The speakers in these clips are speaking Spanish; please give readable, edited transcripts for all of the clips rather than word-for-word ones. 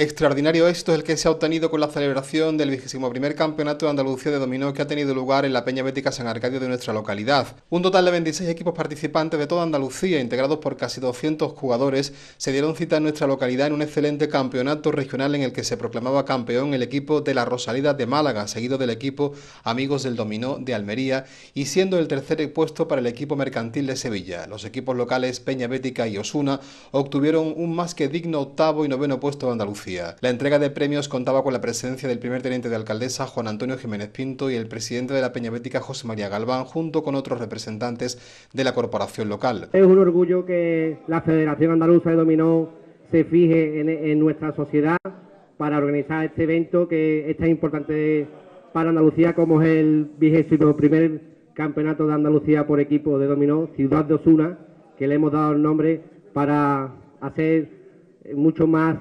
Extraordinario éxito es el que se ha obtenido con la celebración del 21º Campeonato de Andalucía de Dominó que ha tenido lugar en la Peña Bética San Arcadio de nuestra localidad. Un total de 26 equipos participantes de toda Andalucía, integrados por casi 200 jugadores, se dieron cita en nuestra localidad en un excelente campeonato regional en el que se proclamaba campeón el equipo de la Rosaleda de Málaga, seguido del equipo Amigos del Dominó de Almería y siendo el tercer puesto para el equipo Mercantil de Sevilla. Los equipos locales Peña Bética y Osuna obtuvieron un más que digno octavo y noveno puesto de Andalucía. La entrega de premios contaba con la presencia del primer teniente de alcaldesa Juan Antonio Jiménez Pinto y el presidente de la Peña Bética José María Galván, junto con otros representantes de la corporación local. Es un orgullo que la Federación Andaluza de Dominó se fije en nuestra sociedad para organizar este evento que es tan importante para Andalucía como es el 21º Campeonato de Andalucía por equipo de dominó Ciudad de Osuna, que le hemos dado el nombre para hacer mucho más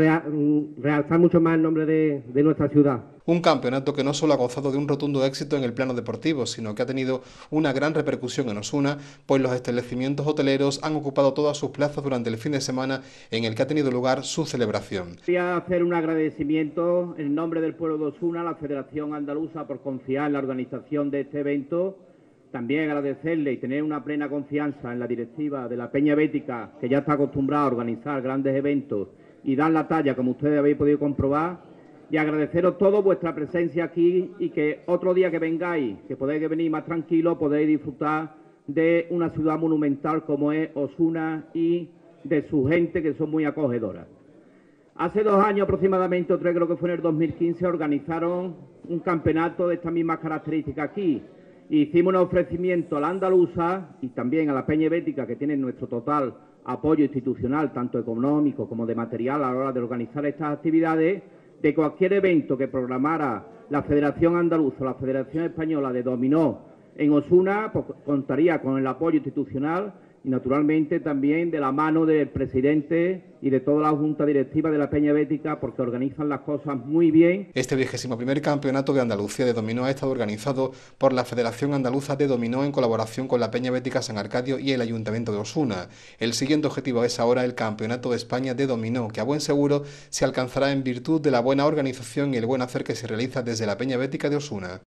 realzar mucho más el nombre de nuestra ciudad. Un campeonato que no solo ha gozado de un rotundo éxito en el plano deportivo, sino que ha tenido una gran repercusión en Osuna, pues los establecimientos hoteleros han ocupado todas sus plazas durante el fin de semana en el que ha tenido lugar su celebración. Quería hacer un agradecimiento en nombre del pueblo de Osuna a la Federación Andaluza por confiar en la organización de este evento. También agradecerle y tener una plena confianza en la directiva de la Peña Bética, que ya está acostumbrada a organizar grandes eventos y dar la talla, como ustedes habéis podido comprobar, y agradeceros todos vuestra presencia aquí y que otro día que vengáis, que podéis venir más tranquilos, podéis disfrutar de una ciudad monumental como es Osuna y de su gente, que son muy acogedoras. Hace 2 años aproximadamente, o 3, creo que fue en el 2015, organizaron un campeonato de estas mismas características aquí. Hicimos un ofrecimiento a la andaluza y también a la Peña Bética, que tienen nuestro total apoyo institucional, tanto económico como de material a la hora de organizar estas actividades, de cualquier evento que programara la Federación Andaluza o la Federación Española de Dominó en Osuna, pues contaría con el apoyo institucional y naturalmente también de la mano del presidente y de toda la junta directiva de la Peña Bética, porque organizan las cosas muy bien. Este 21º Campeonato de Andalucía de Dominó ha estado organizado por la Federación Andaluza de Dominó en colaboración con la Peña Bética San Arcadio y el Ayuntamiento de Osuna. El siguiente objetivo es ahora el Campeonato de España de Dominó, que a buen seguro se alcanzará en virtud de la buena organización y el buen hacer que se realiza desde la Peña Bética de Osuna.